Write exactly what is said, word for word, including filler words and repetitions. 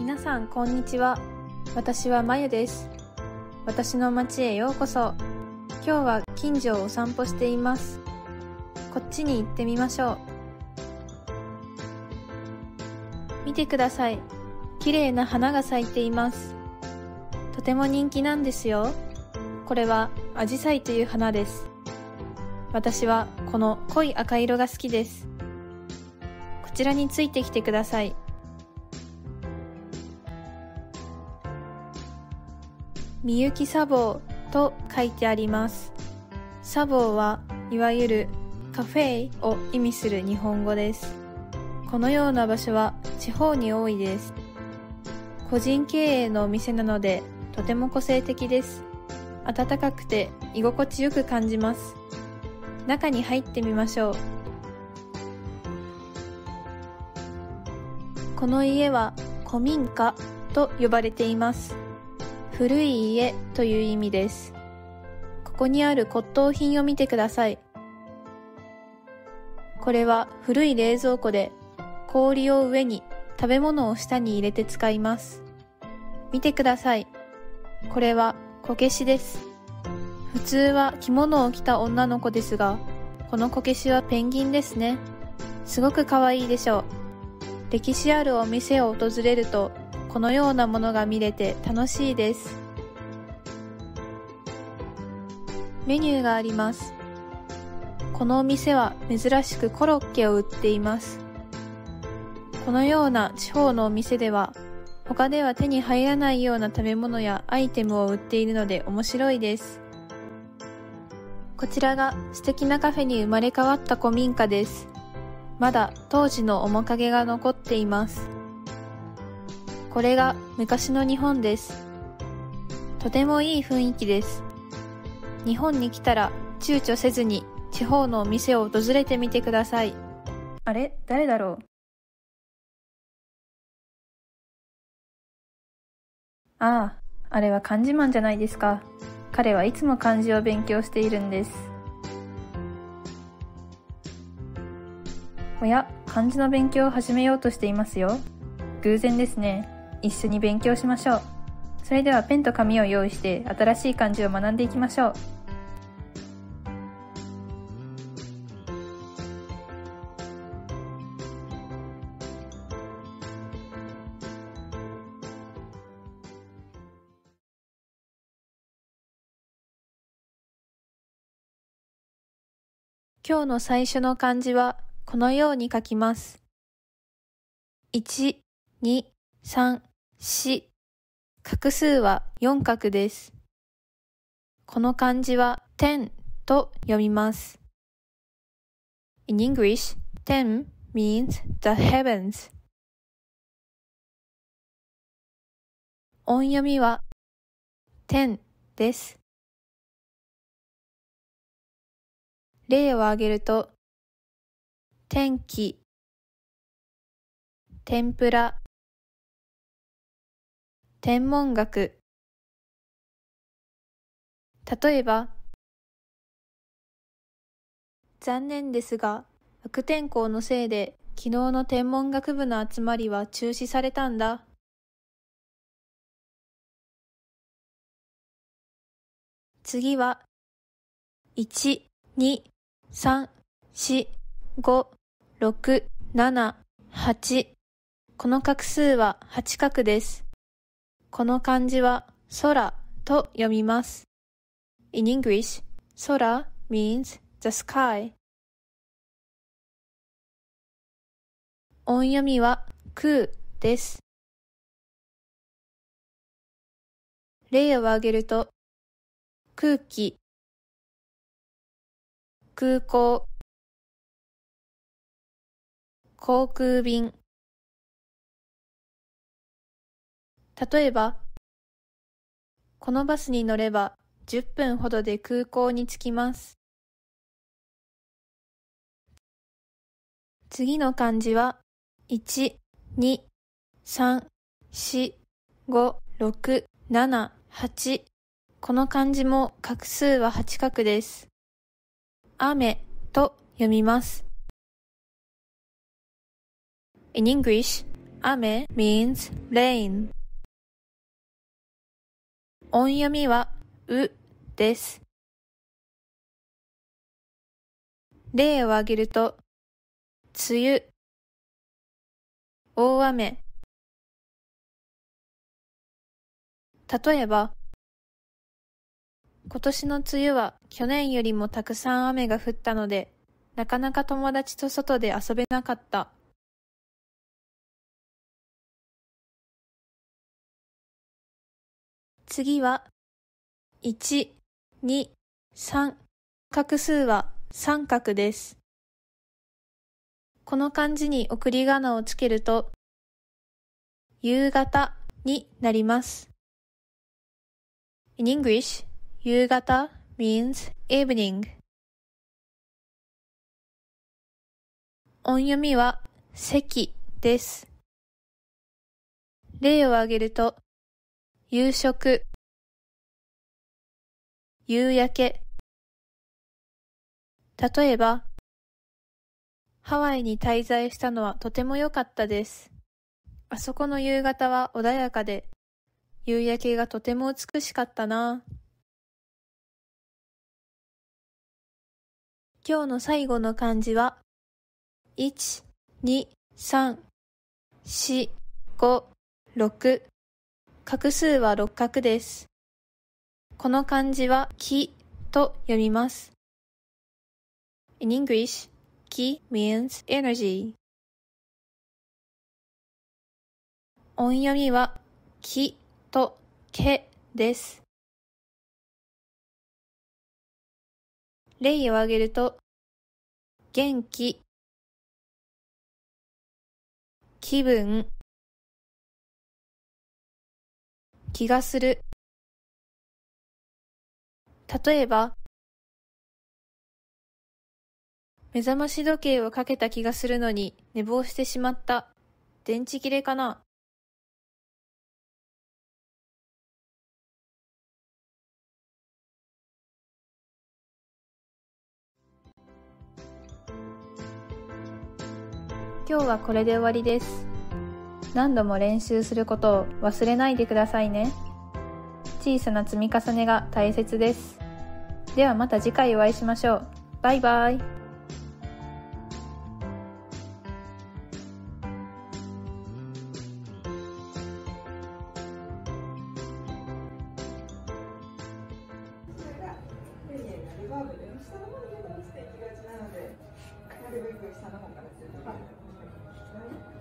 皆さんこんにちは。私はまゆです。私の町へようこそ。今日は近所をお散歩しています。こっちに行ってみましょう。見てください。綺麗な花が咲いています。とても人気なんですよ。これはアジサイという花です。私はこの濃い赤色が好きです。こちらについてきてください。みゆき茶房と書いてあります。茶房はいわゆるカフェを意味する日本語です。このような場所は地方に多いです。個人経営のお店なのでとても個性的です。暖かくて居心地よく感じます。中に入ってみましょう。この家は古民家と呼ばれています。古い家という意味です。ここにある骨董品を見てください。これは古い冷蔵庫で、氷を上に食べ物を下に入れて使います。見てください。これはこけしです。普通は着物を着た女の子ですが、このこけしはペンギンですね。すごくかわいいでしょう。歴史あるお店を訪れると、このようなものが見れて楽しいです。メニューがあります。このお店は珍しくコロッケを売っています。このような地方のお店では、他では手に入らないような食べ物やアイテムを売っているので面白いです。こちらが素敵なカフェに生まれ変わった古民家です。まだ当時の面影が残っています。これが昔の日本です。とてもいい雰囲気です。日本に来たら躊躇せずに地方のお店を訪れてみてください。あれ、誰だろう。ああ、あれは漢字マンじゃないですか。彼はいつも漢字を勉強しているんです。おや、漢字の勉強を始めようとしていますよ。偶然ですね。一緒に勉強しましょう。それではペンと紙を用意して新しい漢字を学んでいきましょう。今日の最初の漢字はこのように書きます。いち、に、さん、よん。画数はよん画です。この漢字は天と読みます。In English, ten means the heavens. 音読みは天です。例を挙げると、天気、天ぷら、天文学。例えば、残念ですが、悪天候のせいで昨日の天文学部の集まりは中止されたんだ。次は、いち、に、さん、よん、ご、ろく、なな、はち。この画数ははち画です。この漢字は空と読みます。In English, 空 means the sky. 音読みは空です。例を挙げると、空気、空港、航空便。例えば、このバスに乗ればじゅっぷんほどで空港に着きます。次の漢字はいち、に、さん、よん、ご、ろく、なな、はち。この漢字も画数ははち画です。雨と読みます。In English, 雨 means rain。音読みはうです。例を挙げると、梅雨、大雨。例えば、今年の梅雨は去年よりもたくさん雨が降ったので、なかなか友達と外で遊べなかった。次は、いち、に、さん。画数は三画です。この漢字に送り仮名をつけると、夕方になります。In English, 夕方 means evening。音読みは席です。例を挙げると、夕食、夕焼け。例えば、ハワイに滞在したのはとても良かったです。あそこの夕方は穏やかで、夕焼けがとても美しかったな。今日の最後の漢字は、いち、に、さん、よん、ご、ろく。画数は六画です。この漢字は気と読みます。In English, 気 means energy。音読みはきとけです。例を挙げると、元気、気分、気がする。例えば、目覚まし時計をかけた気がするのに寝坊してしまった。電池切れかな。今日はこれで終わりです。何度も練習することを忘れないでくださいね。小さな積み重ねが大切です。ではまた次回お会いしましょう。バイバイ。 リバーブで下の方にちょっと落ちていきがちなので、なるべく下の方からすると。